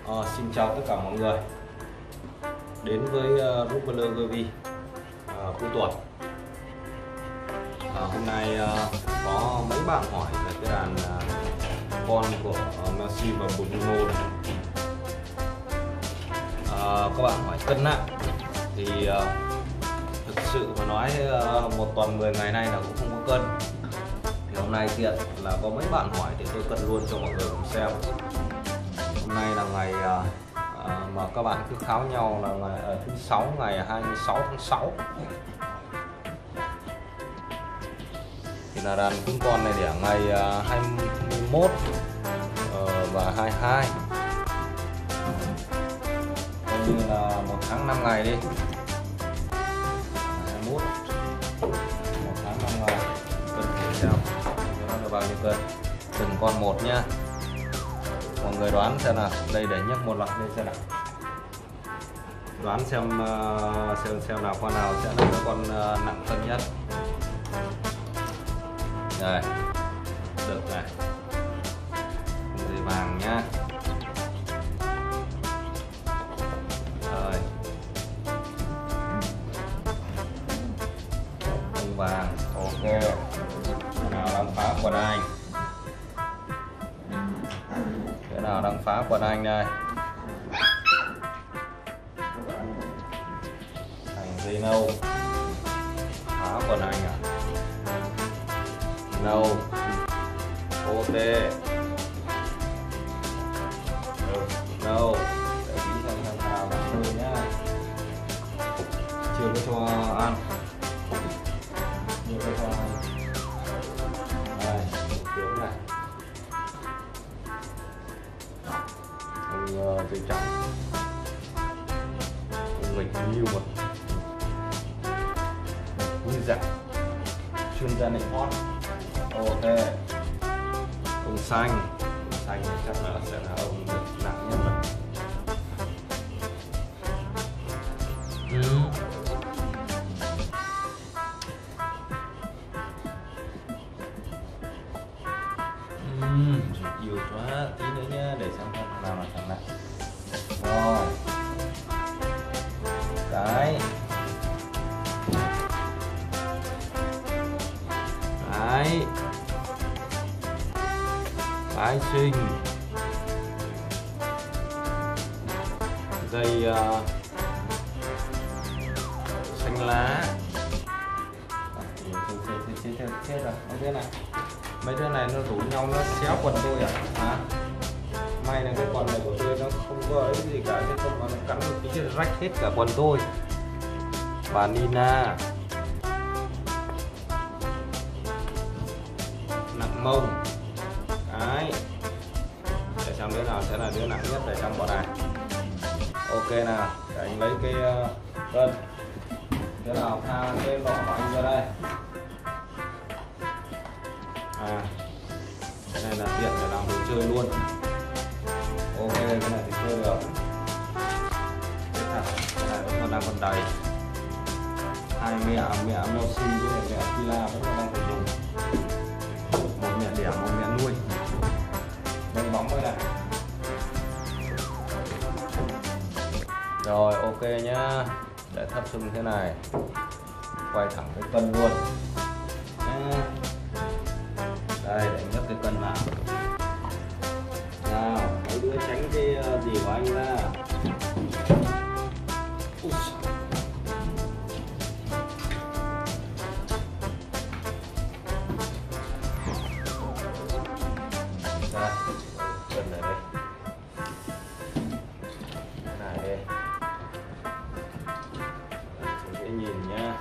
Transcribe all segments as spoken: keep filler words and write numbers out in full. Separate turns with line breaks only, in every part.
Uh, xin chào tất cả mọi người đến với uh, Rookblazer giê vê uh, cuối tuần. Uh, hôm nay uh, có mấy bạn hỏi về cái đàn uh, con của uh, Messi và Bruno này. Uh, các bạn hỏi cân nặng thì uh, thực sự mà nói uh, một tuần mười ngày nay là cũng không có cân. Thì hôm nay tiện là có mấy bạn hỏi thì tôi cân luôn cho mọi người cùng xem. Hôm nay là ngày uh, uh, mà các bạn cứ kháo nhau là ngày uh, thứ sáu, ngày hai mươi sáu tháng sáu. Thì là đàn cún con này đẻ ngày uh, hai mươi mốt uh, và hai mươi hai, coi như là một tháng năm ngày đi. hai mươi mốt, một tháng năm ngày. Cân thử xem nó là bao nhiêu cân. Từng con một nhá. Mọi người đoán xem nào. Đây, để nhấc một loạt lên xem nào. Đoán xem uh, xem xem nào con nào sẽ là cái con uh, nặng cân nhất. Đây, được này, dây vàng nhá. Rồi, con vàng, ok. Cái nào đang phá quần anh? Cái nào đang phá quần anh đây? Thành dây nâu, phá quần anh à? Nâu, ô tê, nâu, để tí xem thằng nào là thôi nhá. Chưa có cho ăn, chưa có cho ăn. Đây, tướng này, ông dây trắng, ông nghịch nhiều một, quý dạng, chuyên gia này hot. Ok, ông xanh, ông xanh thì chắc là sẽ là ông nặng nhất rồi. Ừ. Ừ. Nhiều quá, tí nữa nhá, để xem con nào là thằng nặng. Rồi, cái, cái. Tái sinh, dây uh, xanh lá. Chết rồi, mấy đứa này, mấy đứa này nó rủ nhau nó xéo quần tôi à? Hả? May là cái quần này của tôi nó không có ấy gì cả, chứ không mà nó cắn một tí rách hết cả quần tôi. Và Nina, nặng mông. Đấy, để xem đứa nào sẽ là đứa nặng nhất để trong bọn này. Ok nào, để anh lấy cái uh, cân. Đứa nào tha cái lọ của anh ra đây. À, cái này là tiện để làm đồ chơi luôn. Ok, cái này thì chơi được. Cái thật, cái này vẫn còn đang còn đầy. Hai mẹ, mẹ Messi với mẹ Fila vẫn còn đang phải dùng. Một mẹ đẻ, một mẹ nuôi. Đánh bóng đây này. Rồi, ok nhá. Để thấp xuống thế này, quay thẳng cái cân luôn. Đây, để nhấc cái cân vào. Nào, mấy đứa tránh cái gì của anh ra. Ui. Đây, cân này đây. Cái này đây. Dễ nhìn nhá.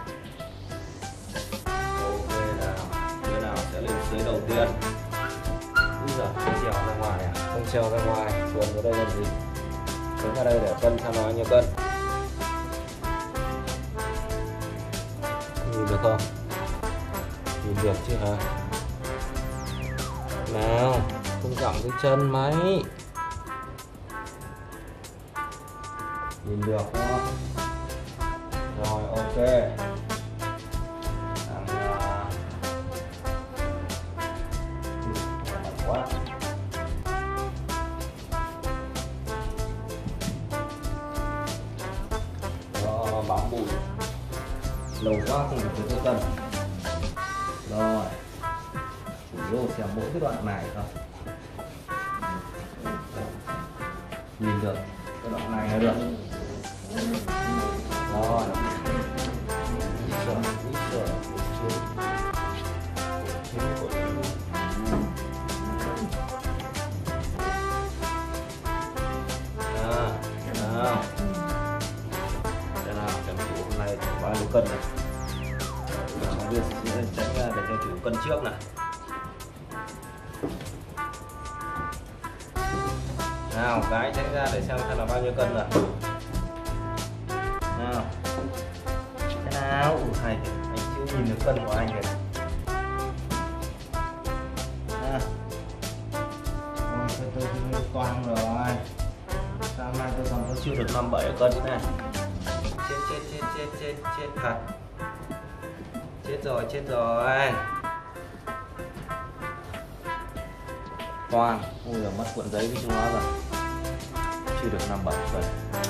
Ok nào, đứa nào sẽ lên dưới đầu tiên. Bây giờ không trèo ra ngoài à? Không trèo ra ngoài, chuồn vào đây làm gì? Đứng ở đây để cân xem nó bao nhiêu cân. Nhìn được không? Nhìn được chứ hả? Nào, không gặm cái chân máy. Nhìn được không? Rồi, ok. Đang uh... quá. ủi lâu quá không được tới cân. Rồi chủ lô xem mỗi cái đoạn này thôi, nhìn được cái đoạn này là được. Rồi ít sợi ít sợi nào nào thế nào chấm chủ hôm nay bao nhiêu cân này, đưa tránh ra để cho chủ cân trước này. Nào cái tránh ra để xem xem là bao nhiêu cân rồi. Nào thế nào, ủa hay anh chưa nhìn được cân của anh kìa. À. Ôi, tôi, tôi, tôi toang rồi, sao nay tôi còn có chưa được năm bảy cân này. Chết chết chết chết chết chết thật, chết rồi chết rồi. Toang, ui là mất cuộn giấy với chúng nó rồi, chưa được năm bảy cân,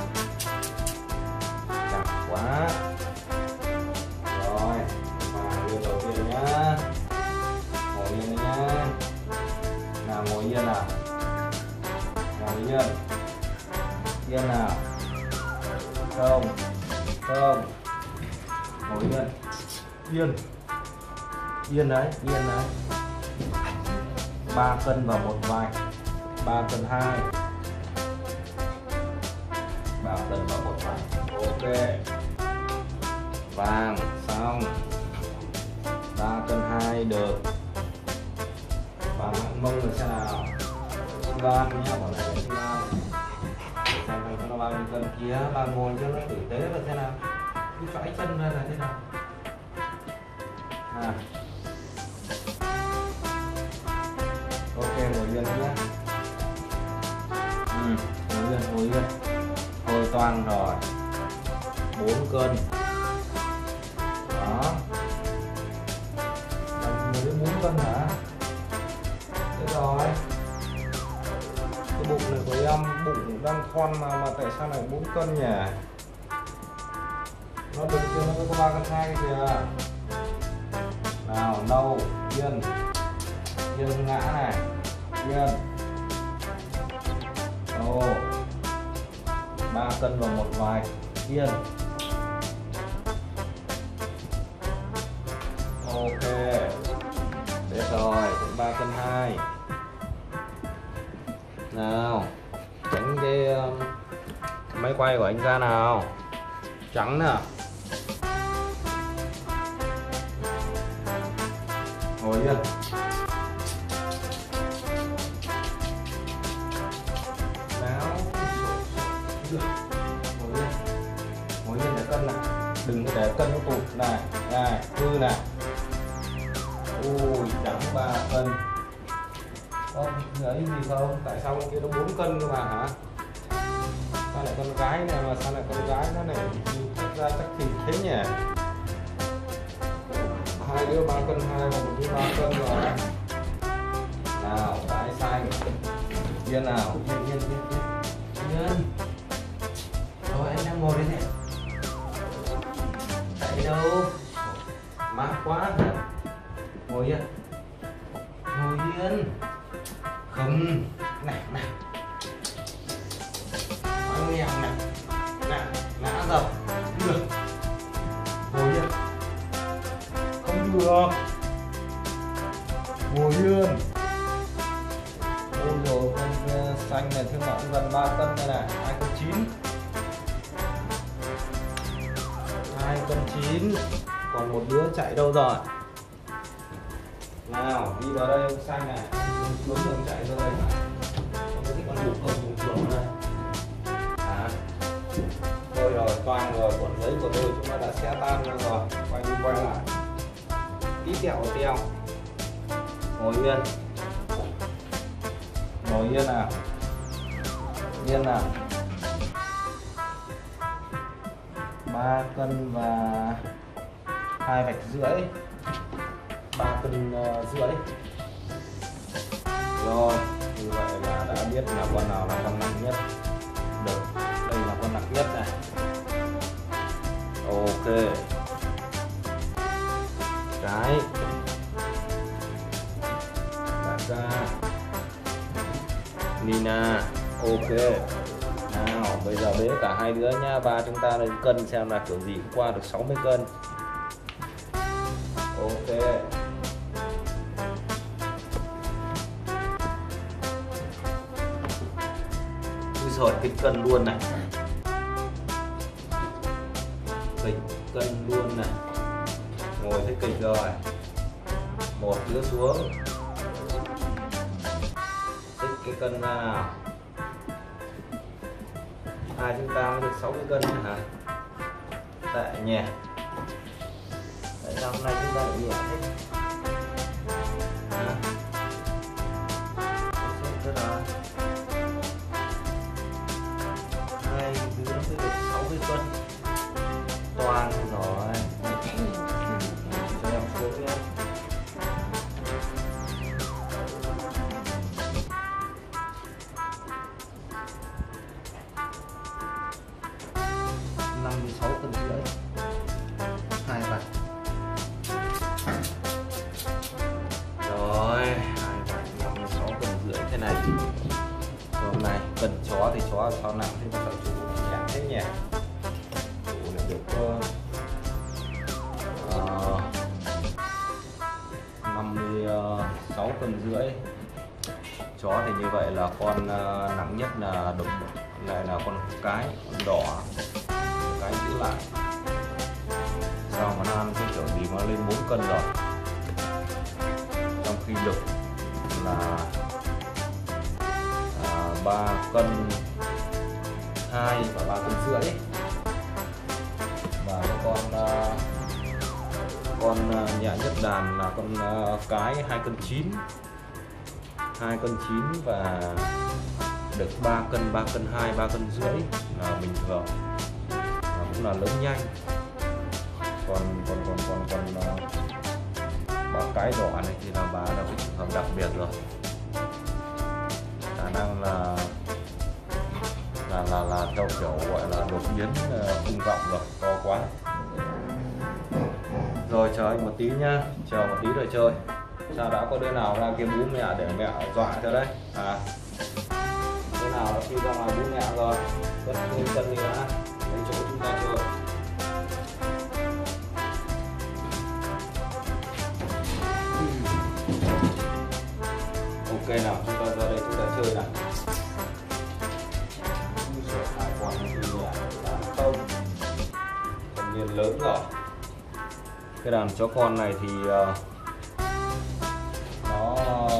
chặt quá. Rồi và đưa đầu tiên nhá, ngồi yên nhá, nào ngồi yên nào, ngồi yên yên nào, không không ngồi yên yên yên đấy, yên đấy. Ba cân và một vạch, ba cân hai, ba cân và một vạch. Ok, vàng xong, ba cân hai được. Và nặng mông là xem nào, xi lan nhá, bọn này là xi lan. Xem nó bao nhiêu cân kia, ba ngồi cho nó tử tế là thế nào, cứ phải chân ra là thế nào. À. Ok, ngồi yên nhé. Ừ, ngồi yên, ngồi yên. Thôi toang rồi. bốn cân. Đó. mười đến bốn cân hả? Thế rồi. Cái bụng này của em, bụng đang thon mà mà tại sao lại bốn cân nhỉ? Nó được chưa, nó có ba cân hai kìa. Nào, đâu, yên. Yên ngã này, yên. Ồ, ba cân vào một vạch, yên. Ok, để rồi, ba cân hai. Nào, tránh cái um, máy quay của anh ra nào, trắng nè. Ngồi yên. Ngồi yên, ngồi yên để cân này, đừng có để cân nó tụt này, này, hư này. Ui, trắng ba cân. Có ấy gì không? Tại sao con kia nó bốn cân cơ mà hả? Sao lại con gái này mà sao lại con gái nó này thật ra chắc thịt thế nhỉ? Hai đứa ba cân hai và một đứa ba cân rồi. Nào, cái xanh. Yên nào, yên yên yên yên. Yên. Rồi anh đang ngồi đấy này. Chạy đâu? Mát quá hả? Ngồi yên. Ngồi yên. Không. Này này. Nói nghèo này. Nè, ngã rồi. Được. Ngồi yên. Không được. Ngồi yên. Ôi dồi, con xanh này thương mại gần ba cân đây này, hai cân chín. hai cân chín. Còn một đứa chạy đâu rồi? Nào, đi vào đây ông xanh này, xuống đường chạy ra đây. Không có thích con bụng không, bụng chuồng đây. Hả? Thôi rồi, toang rồi, cuộn giấy của tôi chúng ta đã xe tan ra rồi. Quay đi quay lại. Tí kẹo teo. Ngồi yên. Ngồi yên nào, yên nào. Ba cân và hai vạch rưỡi, ba cân uh, rưỡi. Rồi, như vậy là đã biết là con nào là con nặng nhất. Được, đây là con nặng nhất này. Ok, Ok. Nào bây giờ đếm cả hai đứa nha, ba chúng ta lên cân xem là kiểu gì cũng qua được sáu mươi cân. Ok. Ui rồi kịch cân luôn này, kịch cân luôn này, ngồi thấy kịch rồi. Một đứa xuống, tích cái cân nào. Hai chúng ta mới được sáu mươi cân hả? Tệ nhỉ. Tại sao hôm nay chúng ta lại nhẹ thế? Hả? Rất là hai đứa mới được sáu mươi cân. Toan rồi. Cho em xuống nhé. năm mươi sáu cân rưỡi. Hai vạch. Rồi, hai vạch năm mươi sáu cân rưỡi thế này. Hôm nay cần chó thì chó sao nặng thế mà sao chủ nhẹ thế nhỉ? Chủ này được uh, năm mươi sáu cân rưỡi. Chó thì như vậy là con uh, nặng nhất là đực, lại là con cái, con đỏ. Cái giữ lại. Sao mà nó ăn cái kiểu gì mà lên bốn cân rồi. Trong khi đực là à, ba cân hai và ba cân rưỡi. Và cái con uh, con uh, nhẹ nhất đàn là con uh, cái hai cân chín. hai cân chín và đực ba cân, ba cân hai, ba cân rưỡi là bình thường. Cũng là lớn nhanh. Còn còn còn còn còn uh, bà cái đỏ này thì là bà là cái trường hợp đặc biệt rồi, khả năng là là là là theo kiểu gọi là đột biến uh, khung rộng rồi, to quá. Rồi chờ anh một tí nhá, chờ một tí rồi chơi. Sao đã có đứa nào ra kiếm bú mẹ để mẹ dọa cho đấy à? Đứa nào đã khi ra ngoài bú mẹ rồi, cất nguyên cân đi đã, lấy chỗ chúng ta chơi. Ok nào, chúng ta ra đây chúng ta chơi nào. Hai con thì không, thành niên lớn rồi. Cái đàn chó con này thì uh, nó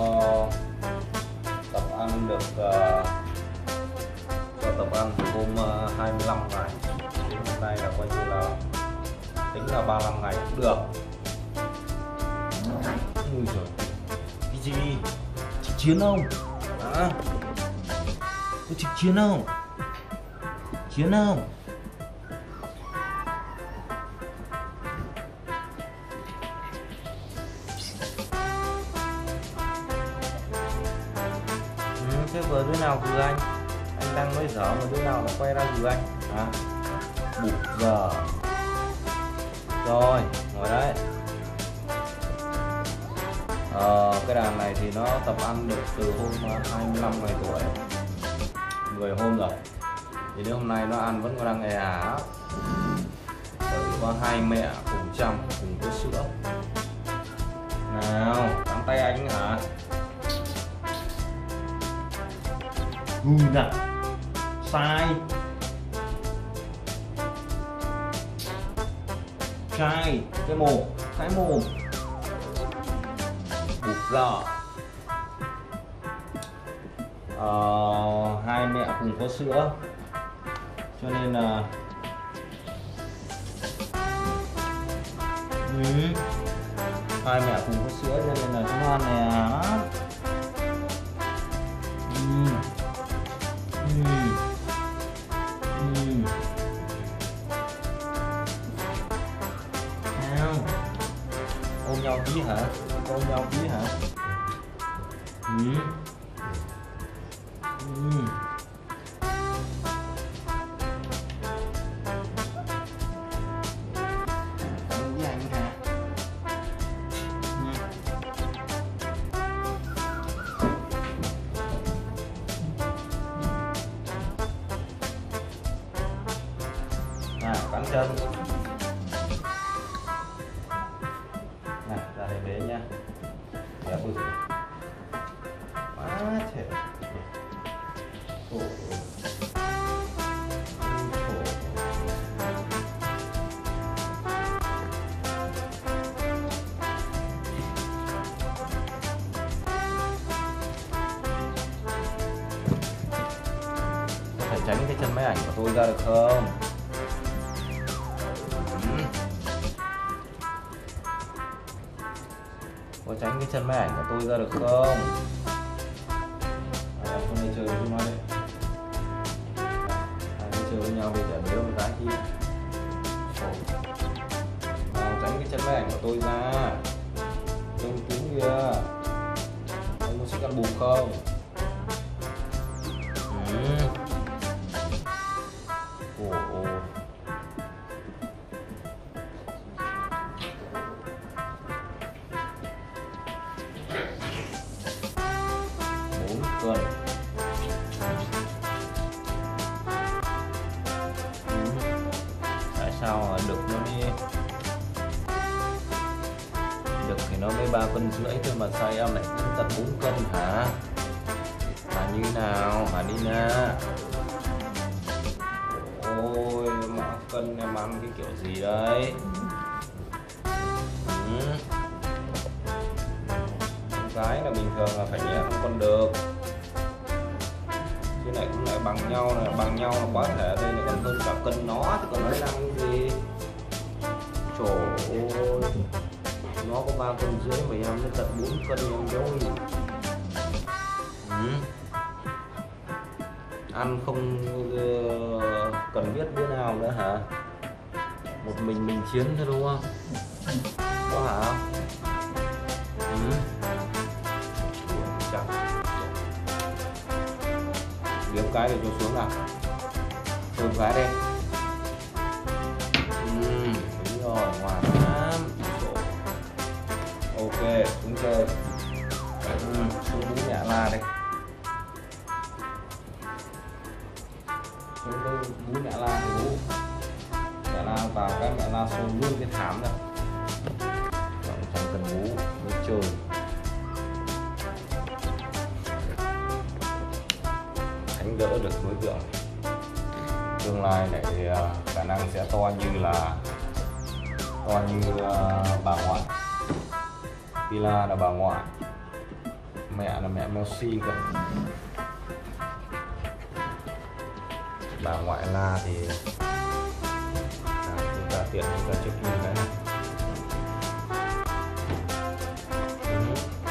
tập ăn được uh, cho tập ăn từ hôm uh, hai mươi lăm ngày. Đến hôm nay là coi như là tính là ba mươi lăm ngày cũng được. Ui giời, cái gì? Chị Chiến không? À, có chị Chiến không? Chiến không? Ừ, thế vừa đứa nào vừa anh? Anh đang nói dở mà đứa nào nó quay ra vừa anh? À, bụt giờ. Rồi, ngồi đấy. Ờ, cái đàn này thì nó tập ăn được từ hôm hai mươi lăm ngày tuổi, mười hôm rồi. Thì đến hôm nay nó ăn vẫn còn đang e ả, bởi vì có hai mẹ cùng chăm cùng có sữa. Nào, nắm tay anh hả? Hùi nè, sai, trai, cái mồm, cái mồm. Bụt ra. Ờ, hai mẹ cùng có sữa cho nên là ừ. hai mẹ cùng có sữa cho nên là chúng ăn nè. Ừ. Ừ. Ừ. Nào. Ôm nhau tí hả? Ôm nhau tí hả? Ừ. Ừ. Với anh hả? Ừ. cắn chân. Này ra đây bế nhá. Đẹp ui quá thể. Ôi. Tránh cái chân máy ảnh của tôi ra được không? Ừ. Có tránh cái chân máy ảnh của tôi ra được không? À, em không nên chơi với nó đấy. Hai đứa chơi với nhau thì để đứa một cái chi. Nào tránh cái chân máy ảnh của tôi ra. Trông cứng kìa. Anh có sức ăn bù không? Ừ. Ồ, ồ. Bốn cân. Ừ. Tại sao mà đực nó đi đực thì nó mới ba cân rưỡi thôi mà sao em lại đến tận bốn cân hả? Mà như nào hả Nina? Ôi mà cân em ăn cái kiểu gì đấy? Ừ. Con gái là bình thường là phải nhẹ không con được. Cái này cũng lại bằng nhau là bằng nhau là quá thể đây là còn hơn cả cân nó thì còn nói năng cái gì? Trời ơi, nó có ba cân rưỡi mà em đến tận bốn cân em đôi. Ừ. Ăn không uh, cần biết bữa nào nữa hả? Một mình mình chiến thôi đúng không? Có hả? Ừ. Chẳng kiếm cái để cho xuống nào. Xuống cái đây. Ừ, đúng rồi, ngoan lắm. Ok, xuống chơi. Ừ, xuống bú Nhã La đây. Bú Nhã La thì bú Nhã La vào cái Nhã La xô luôn cái thảm ra. Chẳng cần bú mới chơi. Đánh đỡ được đối tượng. Tương lai này thì khả năng sẽ to như là to như uh, bà ngoại. Pila là bà ngoại, mẹ là mẹ Messi cơ. Bà ngoại La thì à, chúng ta tiện chúng ta check in cái này. Ừ.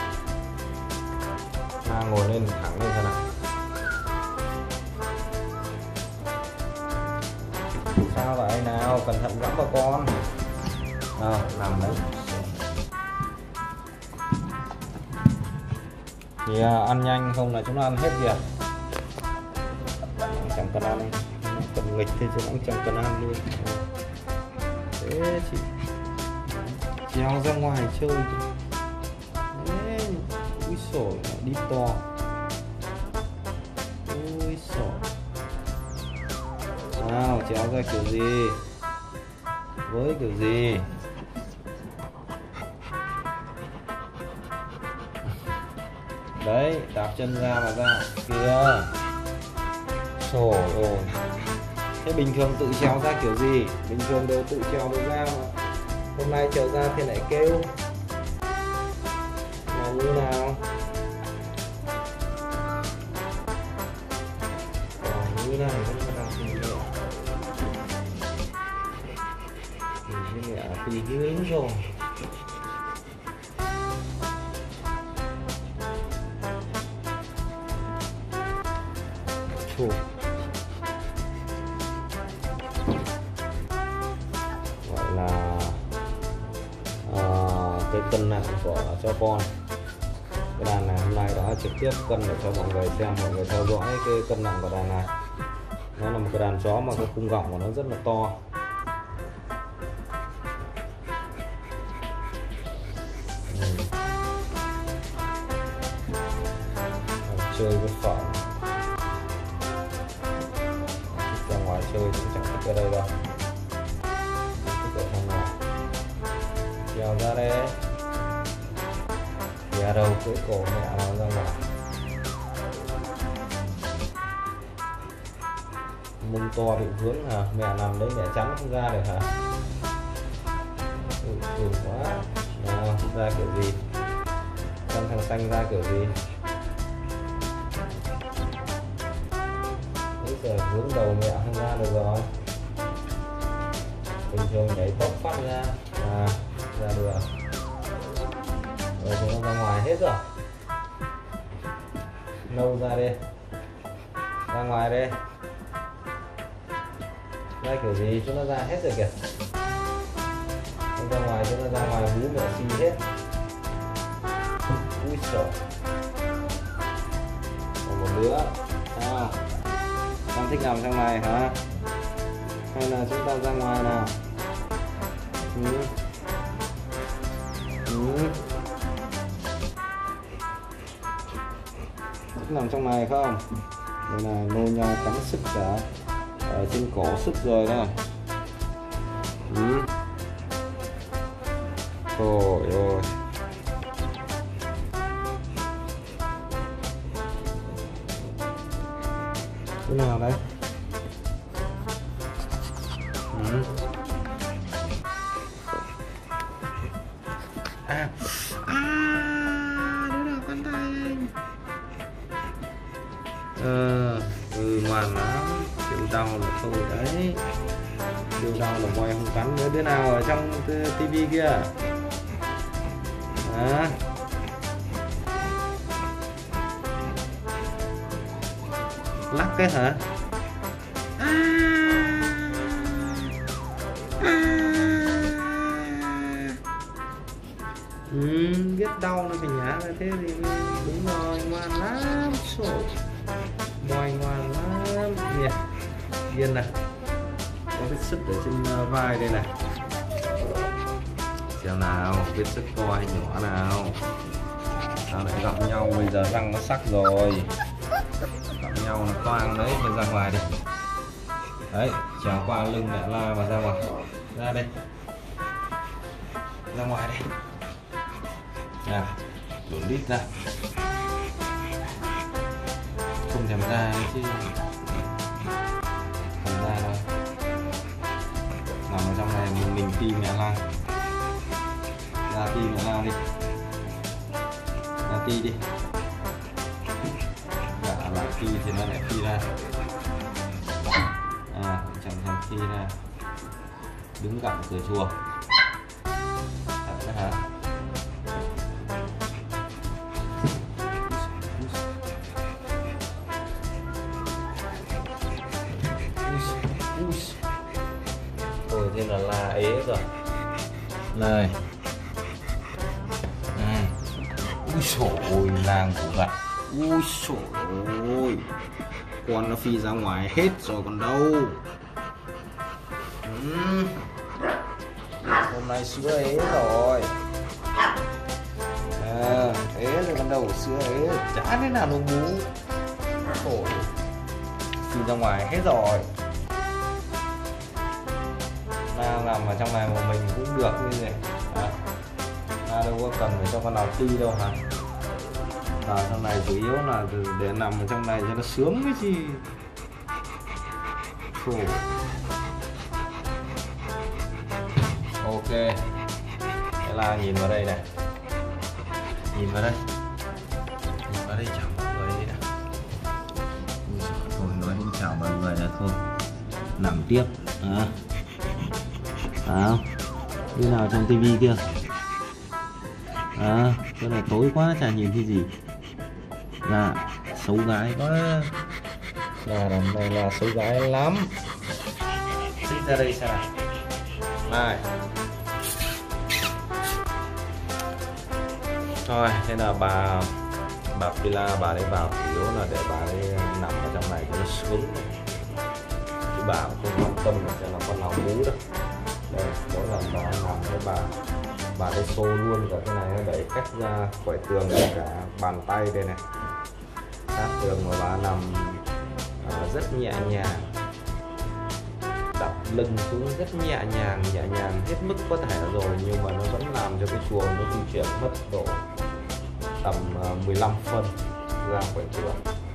La ngồi lên thẳng lên thế nào. Sao vậy nào, cẩn thận gắm vào con. Nào, nằm đấy. Thì à, ăn nhanh không là chúng nó ăn hết kìa. Chẳng cần ăn, cần nghịch thì chúng cũng chẳng cần ăn luôn. Thế chị treo ra ngoài chơi. Đấy, úi xổi, đi to. Úi xổi. Nào, treo ra kiểu gì? Với kiểu gì? Đấy, đạp chân ra mà ra kìa. Trời ơi. Thế bình thường tự trèo ra kiểu gì? Bình thường đều tự trèo được ra mà. Hôm nay trèo ra thì lại kêu. Là như nào? Còn như này vẫn còn đang tìm mẹ. Tìm cái mẹ tùy dưới rồi. Thủ. Gọi là à, cái cân nặng của cho con. Cái đàn này hôm nay đã trực tiếp cân để cho mọi người xem, mọi người theo dõi cái cân nặng của đàn này. Nó là một cái đàn chó mà cái khung gọng của nó rất là to. Ừ. Chơi với phở. Ra ngoài chơi cũng chẳng thích ở đây đâu. Mèo ra đây. Nhà đầu cưỡi cổ mẹ nó ra ngoài. Mông to bị vướng hả? Mẹ nằm đấy mẹ chắn không ra được hả? Ừ, ừ quá. Nào, ra kiểu gì? Con thằng xanh ra kiểu gì? Bây giờ vướng đầu mẹ không ra được rồi. Bình thường nhảy tốc phát ra. À, ra được. Rồi chúng nó ra ngoài hết rồi. Nâu ra đi. Ra ngoài đi. Ra kiểu gì chúng nó ra hết rồi kìa. Chúng ra ngoài chúng nó ra ngoài hú mẹ xì hết. Ui trời. Còn một đứa. À, con thích nằm trong này hả? Hay là chúng ta ra ngoài nào? Ừ. Ừ. Thích nằm trong này không? Đây là nô nhau cắn sức cả. Ở trên cổ sức rồi đó. Ừ. Ôi ôi. Cái nào đấy? Ừ. À. À, đó là con tay anh. Ờ, ừ, ngoan lắm. Chịu đau là thôi đấy. Chịu đau là voi không cắn nữa. Đứa nào ở trong tivi kia? À. Lắc cái hả? À. À. Ừ, biết đau nó phải nhả ra thế thì đúng rồi, ngoan lắm. Sổ. Moi ngoan lắm. Nè. Yên này. Có vết sứt ở trên vai đây này. Xem nào, vết sứt to hay nhỏ nào. Sao lại gặm nhau, bây giờ răng nó sắc rồi. Gặm nhau nó toang đấy, bây ra ngoài đi. Đấy, trèo qua lưng mẹ La mà ra ngoài. Ra đây. Ra ngoài đây. Nào, đổ đít ra. Không thèm ra chứ. Không ra đâu. Nằm ở trong này mình, mình ti mẹ La. Ra ti mẹ La đi. Ra ti đi. Dạ lại ti thì nó lại ti ra. À, chẳng thèm ti ra. Đứng cạnh cửa chùa. Thật hả? Ôi thế là La ế rồi. Này. Này. Ui xổ ôi, làng của gặt. Ui xổ ôi. Con nó phi ra ngoài hết rồi còn đâu. Uhm. Hôm nay sữa ế rồi. À, ế rồi còn đâu, sữa ế chả thế nào nó bú. Ôi. Phi ra ngoài hết rồi. Na nằm ở trong này mà mình cũng được như vậy. À, Na đâu có cần phải cho con nào ti đâu hả? Ở trong này chủ yếu là để nằm ở trong này cho nó sướng cái gì. Khổ. Ok. Thế là nhìn vào đây này. Nhìn vào đây. Nhìn vào đây chào mọi người đây nào. Thôi nói đến chào mọi người là thôi. Nằm tiếp. À. À, như nào trong tivi kia. À, cái này tối quá chả nhìn thấy gì. Là xấu gái quá. Là đằng này là xấu gái lắm. Xích ra đây xem nào. Này. Thôi, thế là bà bà Pila bà ấy vào chủ yếu là để bà ấy nằm ở trong này cho nó sướng. Chứ bà cũng không quan tâm là sẽ là con nào bú đâu. Đây, mỗi lần bà nằm với bà bà ấy xô luôn cả cái này, nó đẩy cách ra khỏi tường cả bàn tay đây này, sát tường mà bà nằm à, rất nhẹ nhàng. đặt lưng xuống rất nhẹ nhàng nhẹ nhàng hết mức có thể rồi, nhưng mà nó vẫn làm cho cái chuồng nó di chuyển mất độ tầm mười lăm phân ra khỏi cửa,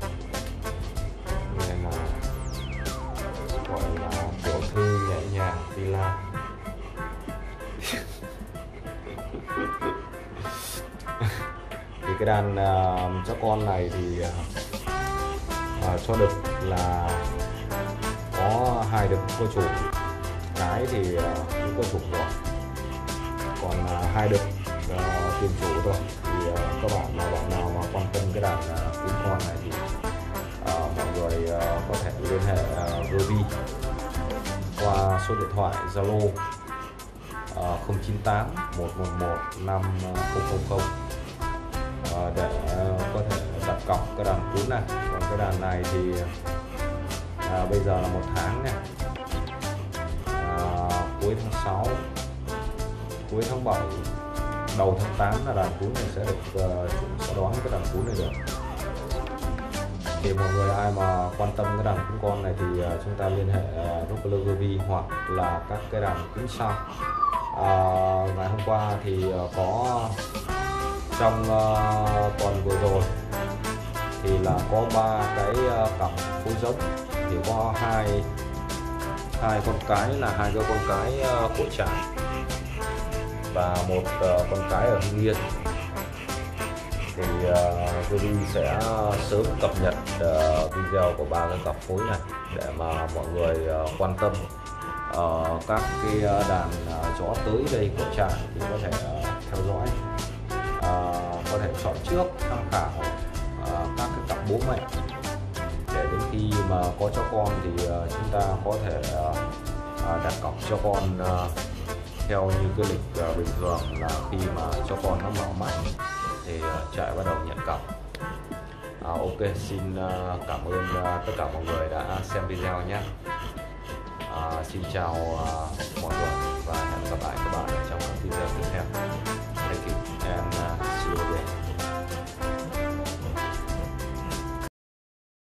nên là gọi là tiểu thư nhẹ nhàng villa. Thì cái đàn uh, chó con này thì uh, cho đực là có hai đực có chủ, cái thì uh, cũng có chủ rồi, còn uh, hai đực uh, tiền chủ thôi. Thì uh, các bạn nào bạn nào mà quan tâm cái đàn uh, cún con này thì uh, mọi người uh, có thể liên hệ uh, Ruby qua số điện thoại Zalo uh, không chín tám một một một năm không không không uh, để uh, có thể đặt cọc cái đàn cún này. Còn cái đàn này thì uh, bây giờ là một tháng này, uh, cuối tháng sáu, cuối tháng bảy, đầu tháng tám là đàn cún này sẽ được uh, chủ sẽ đón cái đàn cún này được. Thì mọi người ai mà quan tâm cái đàn cún con này thì uh, chúng ta liên hệ uh, Rockler Ruby hoặc là các cái đàn cún sau. Uh, ngày hôm qua thì uh, có trong uh, tuần vừa rồi thì là có ba cái uh, cặp phối giống, thì có hai hai con cái là hai cái con cái uh, của trại và một uh, con cái ở Hưng Yên. Thì uh, Ruby sẽ sớm cập nhật uh, video của ba cái cặp phối này để mà mọi người uh, quan tâm uh, các cái uh, đàn uh, chó tới đây của trại thì có thể uh, theo dõi, uh, có thể chọn trước tham khảo uh, các cái cặp bố mẹ để đến khi mà có chó con thì uh, chúng ta có thể uh, uh, đặt cọc cho con uh, theo như cái lịch uh, bình thường là khi mà cho con nó mở mắt thì uh, trại bắt đầu nhận cọc. À, ok, xin uh, cảm ơn uh, tất cả mọi người đã xem video nhé. À, xin chào uh, mọi người và hẹn gặp lại các bạn trong các video tiếp theo.